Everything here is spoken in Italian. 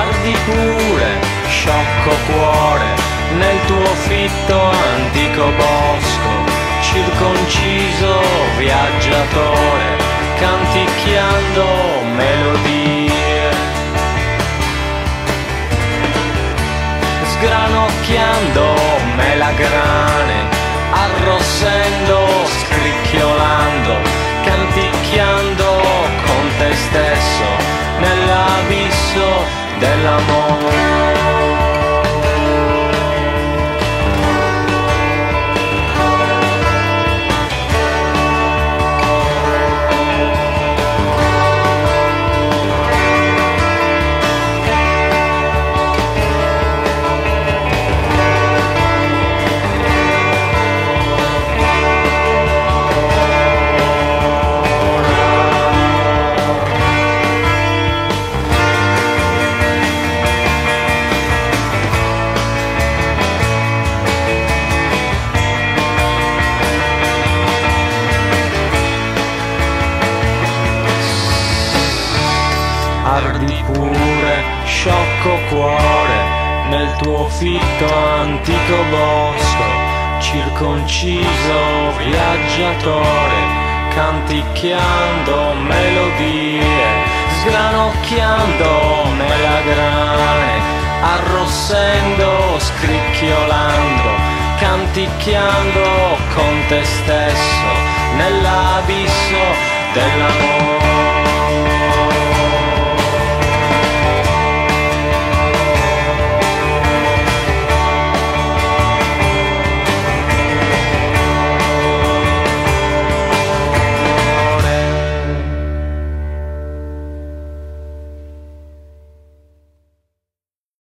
ardi pure, sciocco cuore, nel tuo fitto antico bosco, circonciso viaggiatore, canticchiando melodie, sgranocchiando melagrane, arrossendo, scricchiolando, canticchiando con te stesso nell'abisso dell'amore. Ardi pure, sciocco cuore, nel tuo fitto antico bosco, circonciso viaggiatore, canticchiando melodie, sgranocchiando melagrane, arrossendo, scricchiolando, canticchiando con te stesso nell'abisso dell'amore.